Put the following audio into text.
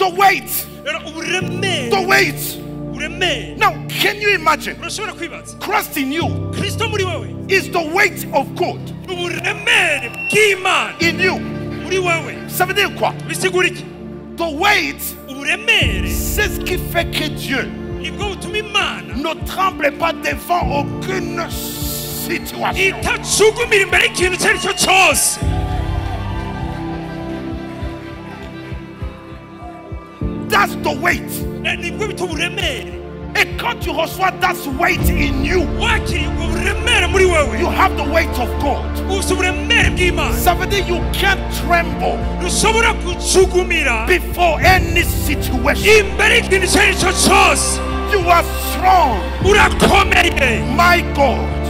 The weight. The weight. Now, can you imagine? Christ in you is the weight of God in you. Ça veut dire quoi? The weight, c'est ce qui fait que Dieu ne tremble pas devant aucune situation. That's the weight. Et quand tu reçois that weight in you, you have the weight of God. Ça veut dire you can't tremble before any situation. You are strong. My God.